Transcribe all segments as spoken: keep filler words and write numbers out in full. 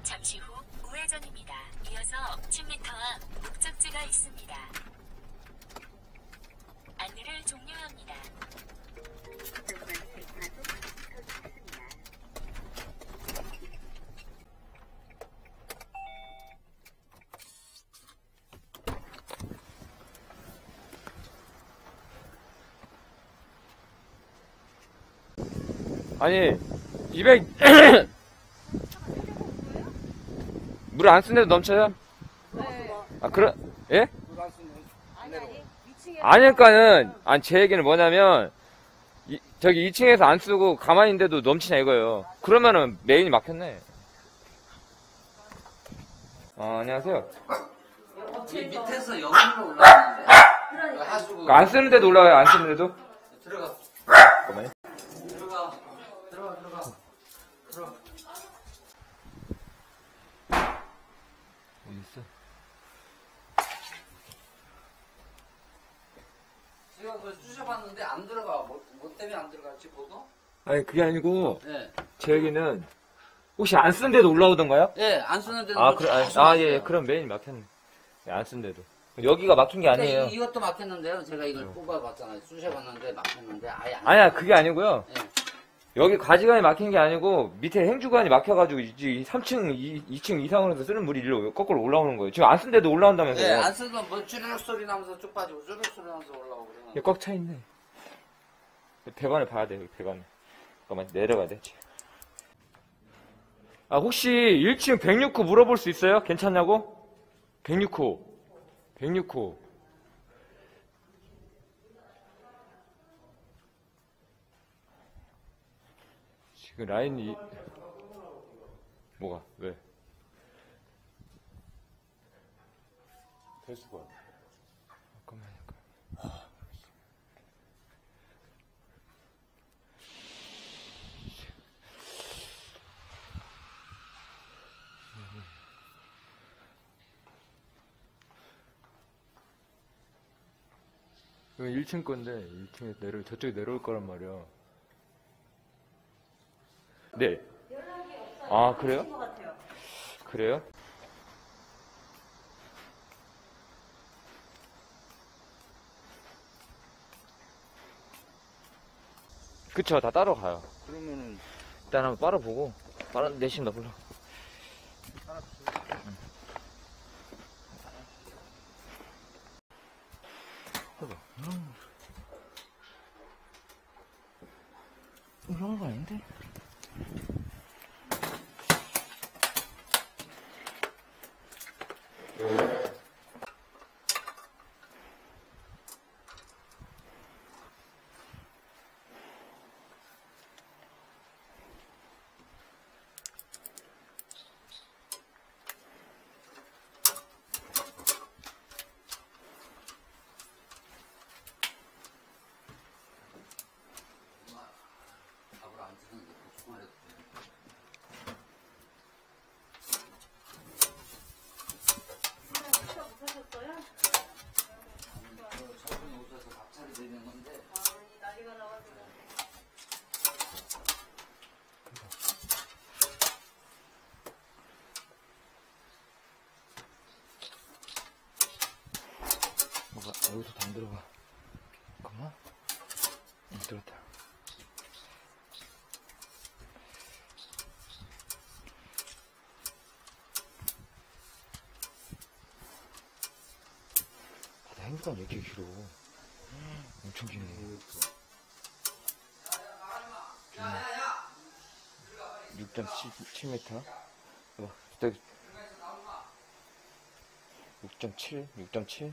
잠시 후 우회전입니다. 이어서 십 미터 앞 목적지가 있습니다. 안내를 종료합니다. 아니 이백 물 안 쓴데도 넘쳐요? 네. 아 그래? 예? 아니 아니 위층에 아니까는 아니 제 얘기는 뭐냐면 이, 저기 이 층에서 안 쓰고 가만히 있는데도 넘치냐 이거예요. 그러면은 메인이 막혔네. 어, 안녕하세요. 이 밑에서 여기로 올라가는데 하수구 안 쓰는데도 올라와요? 안 쓰는데도? 들어가 잠깐만요. 들어가 들어가 들어가 들어가 어디 있어? 제가 그걸 쑤셔봤는데 안 들어가. 뭐, 뭐 때문에 안 들어갔지 보도? 아니 그게 아니고 네. 제 얘기는 혹시 안 쓰는데도 올라오던가요? 예, 안 쓰는 데는 아, 뭐 그래, 아, 계속 아, 예, 예, 있어요. 그럼 메인이 막혔네. 예, 안 쓴데도. 여기가 막힌 게 아니에요. 근데 이, 이것도 막혔는데요. 제가 이걸 뽑아봤잖아요. 쑤셔봤는데 막혔는데 아예 안. 아니야, 그게 아니고요. 예. 여기 가지관이 막힌 게 아니고 밑에 행주관이 막혀가지고 이제 삼 층, 이 층 이상으로 해서 쓰는 물이 일로 거꾸로 올라오는 거예요. 지금 안 쓴데도 올라온다면서요. 예, 안 쓰던 뭐 쭈르륵 소리 나면서 쭉 빠지고 쭈르륵 소리 나면서 올라오고 그래요. 꽉 차 있네. 배관을 봐야 돼, 여기 배관을. 잠깐만, 내려가야 돼. 아, 혹시 일 층 백육 호 물어볼 수 있어요? 괜찮냐고? 백육 호. 백육 호. 지금 라인이, 뭐가, 왜? 될 수가. 잠깐만, 잠깐만. 이건 일 층 건데 일 층에 내려 저쪽에 내려올 거란 말이야. 네. 아 그래요? 그래요? 그쵸, 다 따로 가요. 그러면은 일단 한번 빨아보고 빨아 내심 넣어볼라. 해봐. 이런 거 아닌데? 밥을 안 주는데 보충을 해도 돼요. 저분 오셔서 밥 차리 드리는 건데 난리가 나가지고. 뭐가 여기서 안 들어가. 잠깐만. 응, 들었다. 바다 행주관 왜 이렇게 길어? 엄청 기네. 육 점 칠 미터. 봐봐, 저기 육 점 칠, 육 점 칠.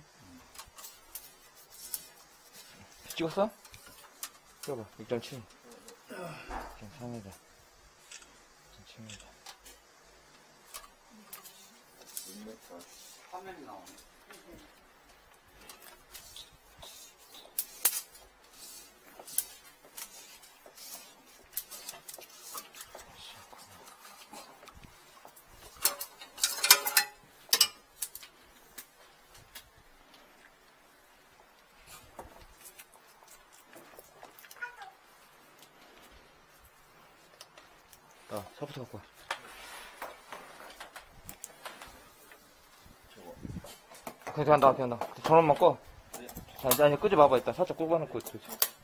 찍었어? 찍어봐, 육 점 칠. 육 점 삼 미터. 육 점 칠 미터. 일 미터 화면이 나오네. 아, 차부터 갖고 와. 그냥 간다, 그냥 간다. 전원만 꺼. 자, 이제 아니, 끄지 마봐. 일단 살짝 꼽아놓고. 그렇지.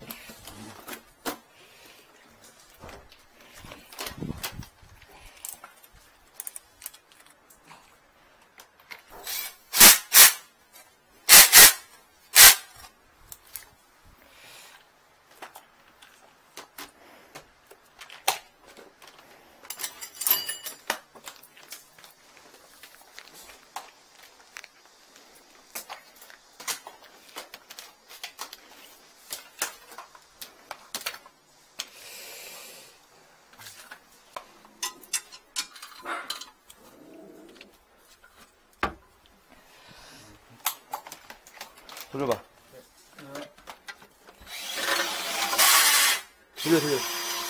돌려봐. 돌려, 돌려.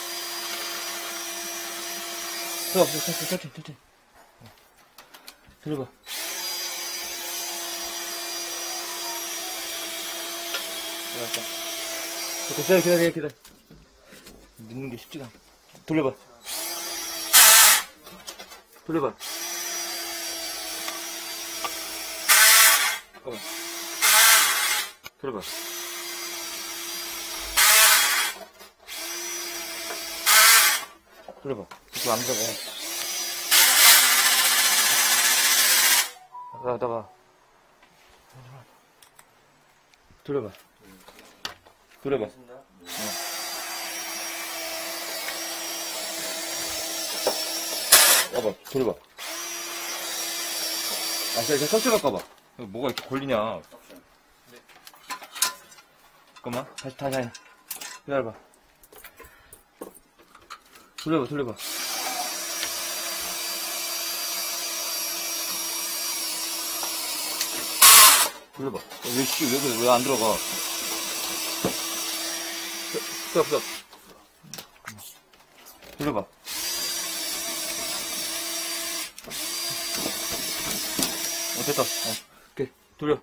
더, 더, 천천히, 천천히, 천천히. 돌려봐. 알았어. 기다려, 기다려, 기다려. 넣는 게 쉽지가 않아. 돌려봐. 돌려봐. 잠깐만. 돌려봐. 돌려봐. 이거 안 들어가. 나, 나봐. 돌려봐. 돌려봐. 어. 봐봐, 돌려봐. 아, 자, 이제 천천히 바꿔봐. 뭐가 이렇게 걸리냐. 잠깐만, 다시, 다시, 다시. 기다려봐. 돌려봐, 돌려봐. 돌려봐. 왜, 씨, 왜, 그래, 왜 안 들어가? 스톱, 스톱. 돌려봐. 어, 됐다. 어, 오케이. 돌려.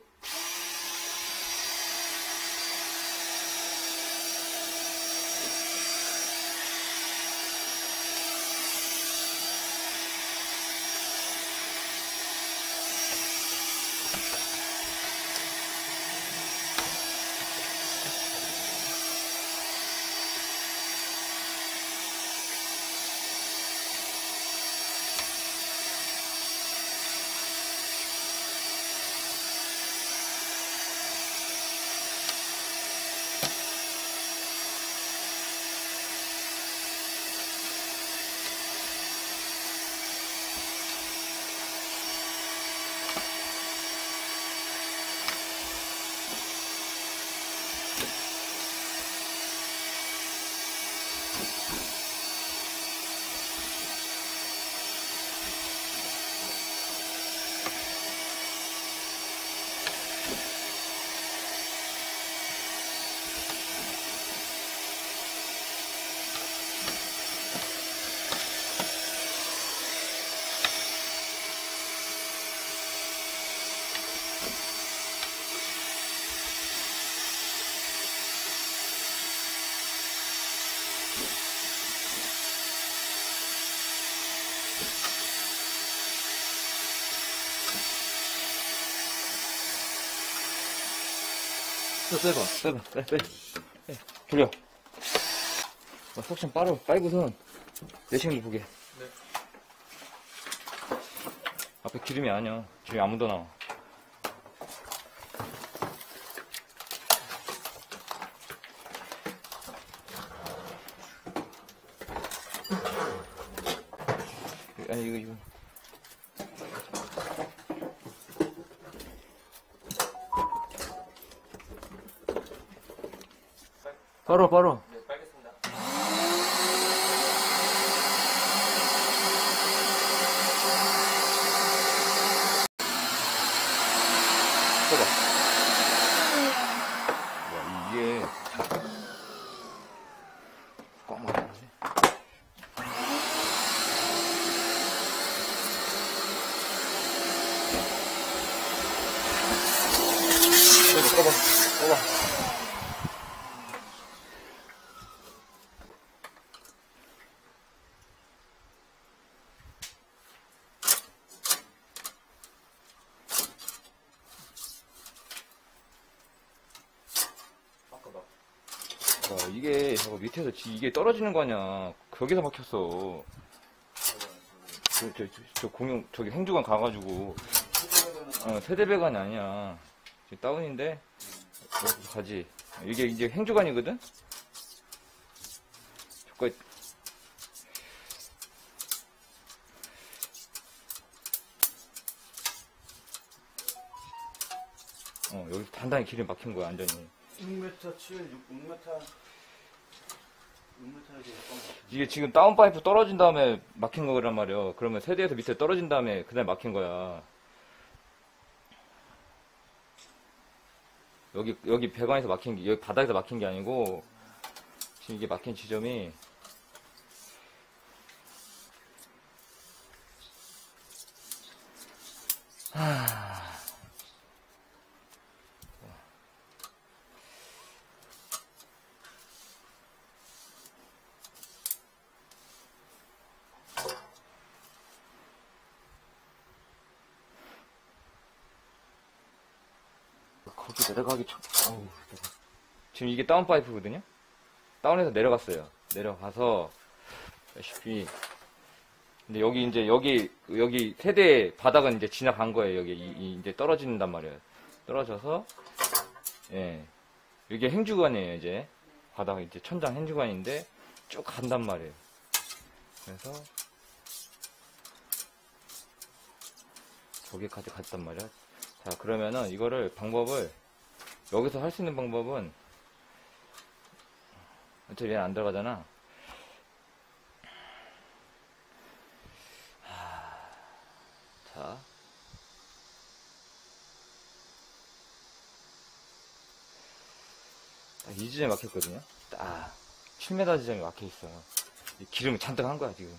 또 빼봐, 빼봐, 빼, 빼. 빼. 돌려. 어, 석션 빨아, 빨고선 내시경도 보게. 네. 앞에 기름이 아니야. 기름이 아무도 나와. 아니, 이거, 이거. 바로, 바로. 네, 빨겠습니다. 써봐. 야, 이게. 꽉 막혀야지. 써봐, 써봐, 써봐. 이게 저거 밑에서 지- 이게 떨어지는 거 아니야. 거기서 막혔어. 저, 저, 저, 저 공용 저기 행주관 가가지고 어, 세대배관이 아니야. 지금 다운인데 여기서 가지. 이게 이제 행주관이거든. 저거 어 여기서 단단히 길이 막힌 거야 완전히. 육 미터 칠, 육 미터 육 미터에서 이게 지금 다운 파이프 떨어진 다음에 막힌 거란 말이야. 그러면 세대에서 밑에 떨어진 다음에 그다음에 막힌 거야. 여기 여기 배관에서 막힌 게 여기 바닥에서 막힌 게 아니고 지금 이게 막힌 지점이 하... 거기 내려가기 전, 어우, 내가- 지금 이게 다운 파이프거든요? 다운해서 내려갔어요. 내려가서, 아시피, 근데 여기 이제, 여기, 여기 세대 바닥은 이제 지나간 거예요. 여기, 이, 이 이제 떨어진단 말이에요. 떨어져서, 예. 이게 행주관이에요, 이제. 바닥, 이제 천장 행주관인데, 쭉 간단 말이에요. 그래서, 저기까지 갔단 말이야. 자, 그러면은 이거를 방법을 여기서 할 수 있는 방법은 어차피 얘는 안 들어가잖아. 하... 자, 딱 이 지점에 막혔거든요. 딱 칠 미터 지점에 막혀 있어. 기름이 잔뜩 한 거야 지금.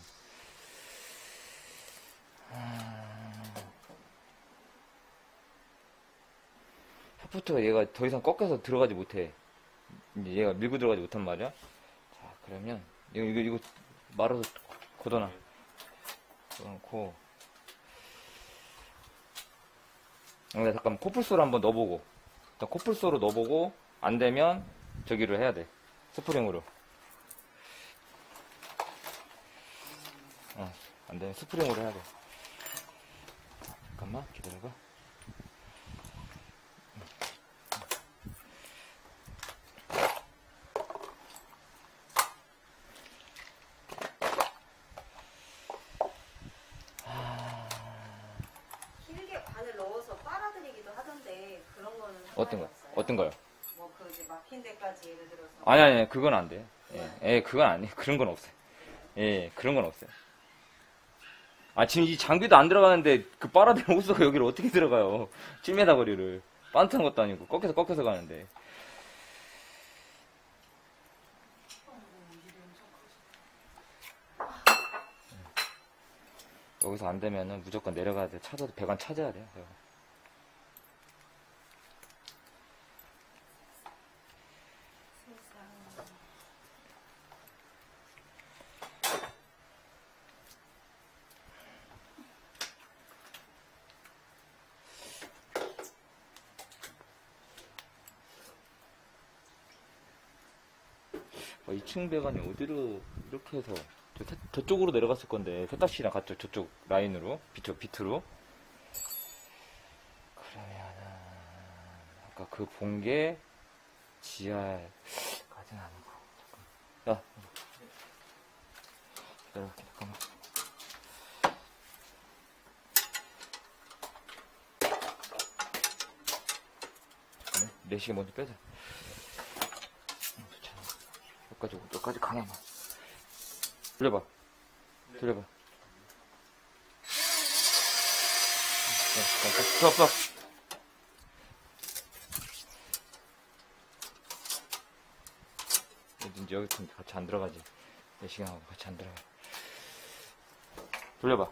샤프트가 얘가 더 이상 꺾여서 들어가지 못해. 이제 얘가 밀고 들어가지 못한 말이야. 자, 그러면 이거 이거 이거 말아서 걷어놔. 걷어놓고. 근데 잠깐 코뿔소를 한번 넣어보고. 일단 코뿔소로 넣어보고 안 되면 저기로 해야 돼. 스프링으로. 어, 안 되면 스프링으로 해야 돼. 잠깐만 기다려봐. 길게 바늘 넣어서 빨아들이기도 하던데 그런 거는 어떤 거? 없어요? 어떤 거요? 뭐그 이제 막힌 데까지 예를 들어서 아니, 아니, 그건 안 돼. 예, 예, 그건 아니에요. 그런 건 없어요. 예, 그런 건 없어요. 아, 지금 이 장비도 안 들어가는데, 그 빨아들인 호스가 여기를 어떻게 들어가요? 칠 미터 거리를. 반트는 것도 아니고, 꺾여서 꺾여서 가는데. 여기서 안 되면은 무조건 내려가야 돼. 찾아도 배관 찾아야 돼요. 제가. 어, 이 층 배관이 어디로 이렇게 해서 저, 세- 저쪽으로 내려갔을 건데 세탁실이랑 같죠. 저쪽 라인으로 비트, 비트로. 그러면은 아까 그 본 게 지하까지는 아니고. 잠깐. 야 기다려볼게. 잠깐만. 잠깐만. 내시계 먼저 빼자. 여기까지, 여기까지 강해만. 돌려봐. 돌려봐. 스톱, 스톱. 이제 여기 같이 안 들어가지. 내 시간하고 같이 안 들어가. 돌려봐.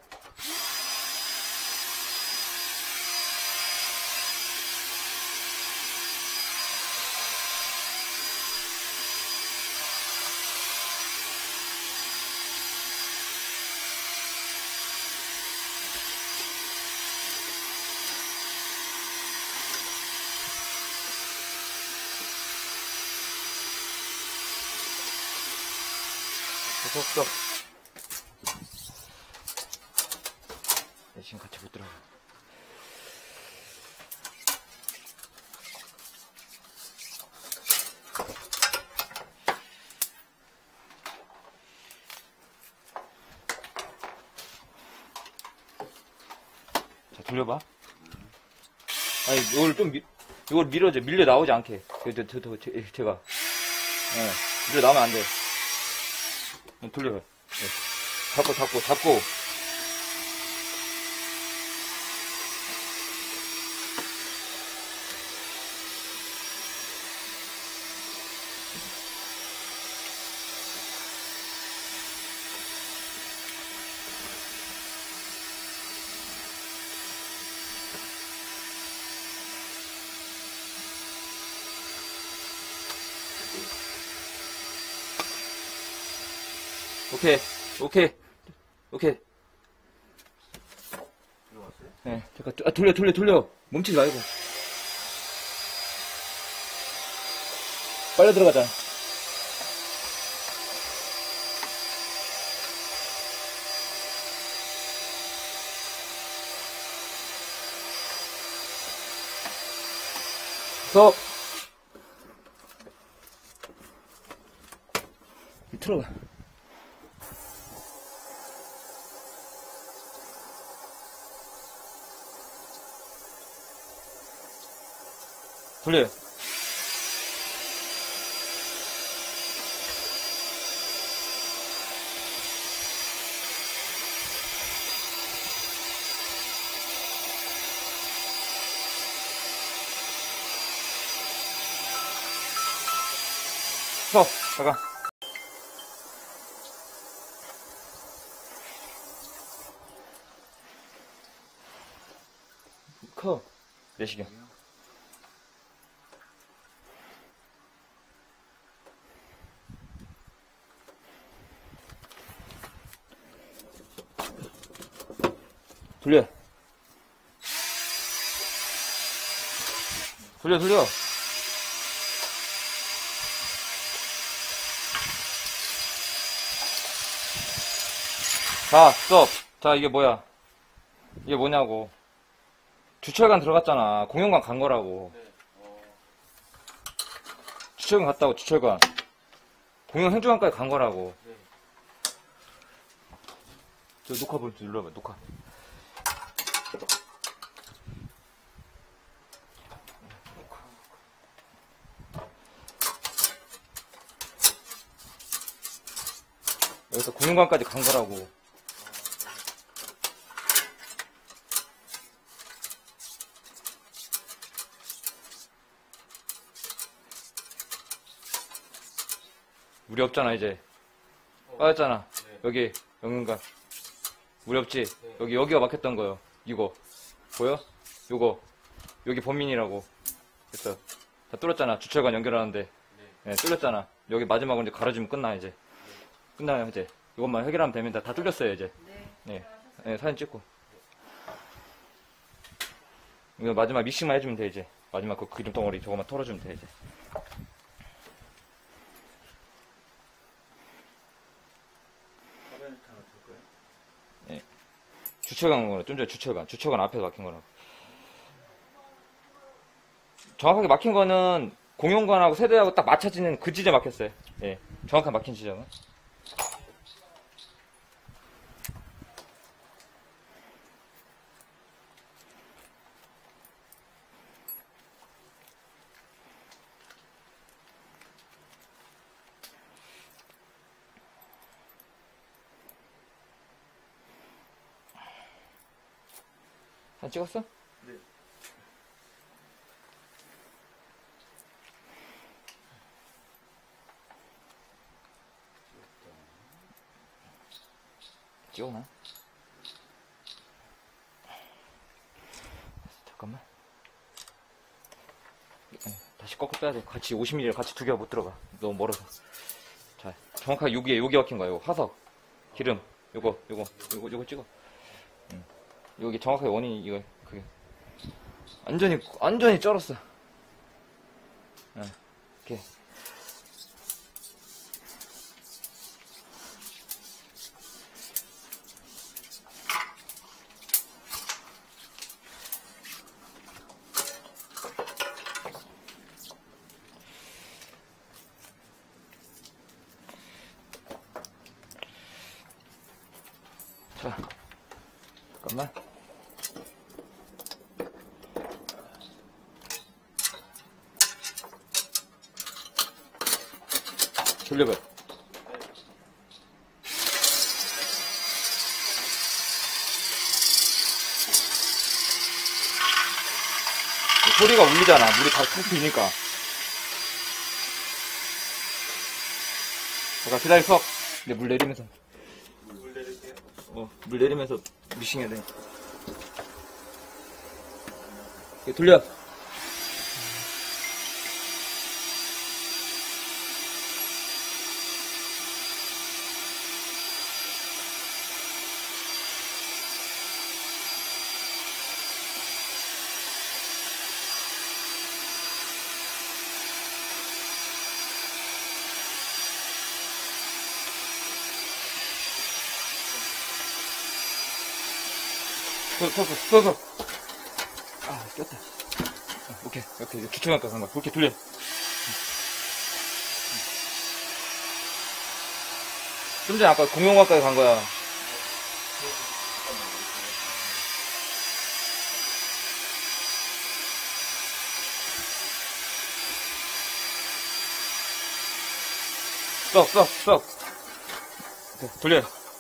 쏙쏙. 네, 지금 같이 못 들어가. 자, 돌려봐. 아니, 이걸 좀, 미, 이걸 밀어줘. 밀려 나오지 않게. 저, 저, 저, 저, 제- 제가. 예, 밀려 나오면 안 돼. 돌려봐. 네. 잡고, 잡고, 잡고. 오케이, 오케이, 오케이. 들어갔어요? 네, 잠깐, 아, 돌려, 돌려, 돌려. 멈추지 말고. 빨리 들어가자. 스톱. 들어가. 돌려요. 서, 잠깐. 커. 내시경. 돌려. 돌려, 돌려. 자, 스톱. 자, 이게 뭐야? 이게 뭐냐고. 주철관 들어갔잖아. 공연관 간 거라고. 주철관 갔다고, 주철관. 공연 행주관까지 간 거라고. 저 녹화 볼트 눌러봐, 녹화. 여기서 공연관까지 간 거라고. 물이 없잖아, 이제. 빠졌잖아. 여기, 연근관. 물이 없지? 여기, 여기가 막혔던 거요. 이거. 보여? 요거. 여기 범인이라고. 됐어. 다 뚫었잖아. 주철관 연결하는데. 네, 뚫렸잖아. 여기 마지막으로 이제 가로지면 끝나, 이제. 끝나요, 이제. 이것만 해결하면 됩니다. 다 뚫렸어요, 이제. 네. 네, 사진 찍고. 이거 마지막 믹싱만 해주면 돼, 이제. 마지막 그 기름 덩어리 저거만 털어주면 돼, 이제. 화면을 타나 들 거예요? 네. 주철관 거는 좀 전에 주철관. 주철관 앞에서 막힌 거라고. 정확하게 막힌 거는 공용관하고 세대하고 딱 맞춰지는 그 지점에 막혔어요. 예. 정확하게 막힌 지점은. 사진 찍었어? 네. 찍어놔. 잠깐만. 네, 다시 꺾어 빼야 돼. 같이 오십 밀리미터 같이 두 개가 못 들어가. 너무 멀어서. 자, 정확하게 여기에, 여기 막힌 거야. 요거 화석. 기름. 요거, 요거, 요거, 요거 찍어. 응. 여기 정확하게 원인이, 이거, 그게. 완전히, 완전히 쩔었어. 응. 이렇게. 잠깐만. 돌려봐. 소리가 울리잖아. 물이 다 푹 비니까. 잠깐 기다려, 수업. 근데 물 내리면서. 물 내릴게요. 어, 물 내리면서 미싱해야 돼. 이렇게 돌려. 서, 서, 서, 서. 아, 꼈다. 아, 오케이, 오케이. 이제 주차장까지 간 거야. 그렇게 돌려. 좀 전에 아까 공용화까지 간 거야. 쏙, 쏙, 쏙. 오케이, 돌려.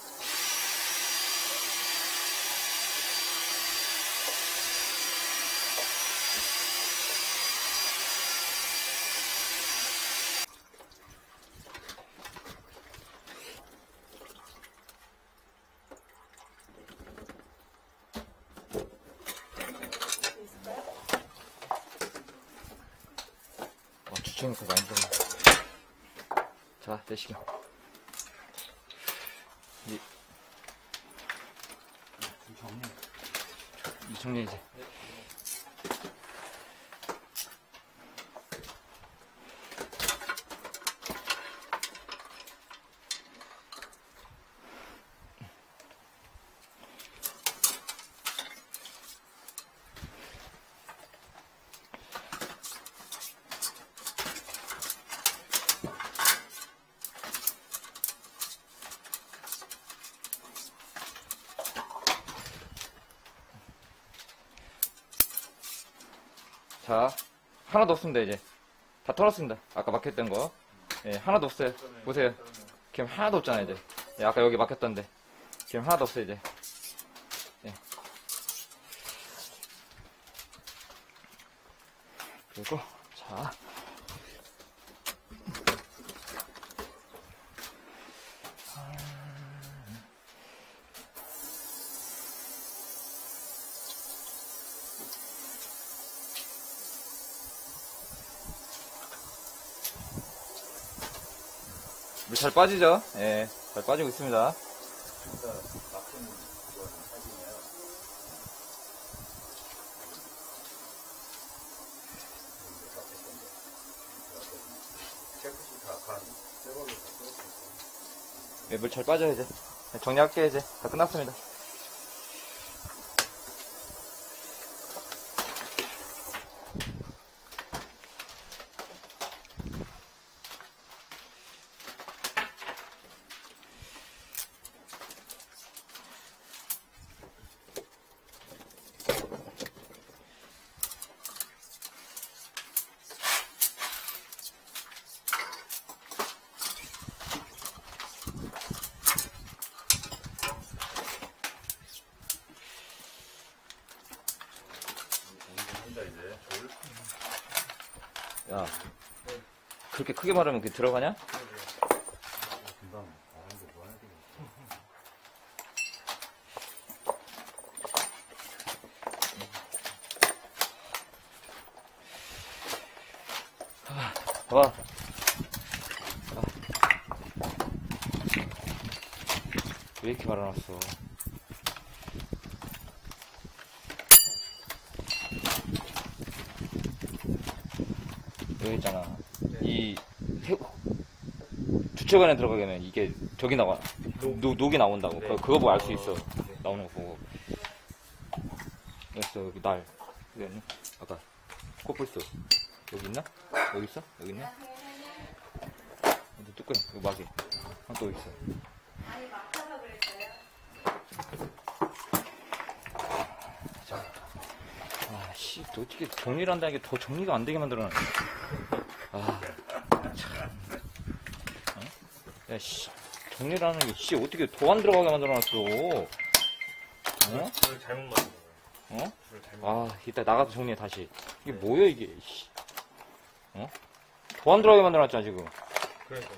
와, 주차니까 많이 들어. 자, 내시경. 이, 이 정리 이제. 자, 하나도 없습니다, 이제. 다 털었습니다. 아까 막혔던 거. 예, 하나도 없어요. 보세요. 기름 하나도 없잖아요, 이제. 예, 아까 여기 막혔던데. 기름 하나도 없어요, 이제. 예. 그리고, 자. 물 잘 빠지죠? 예, 잘 빠지고 있습니다. 진짜 막힌 그거는 사진이에요. 깨끗이 다 간, 새 걸로 다 뜯었어요. 예, 물 잘 빠져요, 이제. 예, 정리할게요, 이제. 다 끝났습니다. 한다 이제. 졸. 야, 그렇게 크게 말하면 그게 들어가냐? 금방 나는데 뭐 하나 되겠어. 봐봐. 왜 이렇게 말아놨어? 여기 있잖아. 이 해- 주차관에 들어가기에는 이게 저기 나와. 녹, 녹이 나온다고. 그, 그거 보고 알 수 있어. 나오는 거 보고. 여기 여기 날. 여기 있니? 아까 코뿔소. 여기 있나? 여기 있어? 여기 있나? 여기 뚜껑, 여기 막이. 아, 또 있어. 아니 막혀서 그랬어요. 씨, 또 어떻게 정리를 한다는 게 더 정리가 안 되게 만들어놨네. 아, 참. 어? 야, 씨, 정리를 하는 게, 씨, 어떻게 더 안 들어가게 만들어놨어. 어? 불을 잘못 만든 거예요. 어? 불을 잘못. 아, 이따 나가서 정리해, 다시. 이게 뭐야, 이게, 씨. 어? 더 안 들어가게 만들어놨잖아, 지금. 그러니까.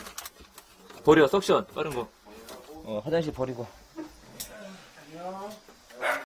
버려, 석션, 빠른 거. 어, 화장실 버리고. 안녕.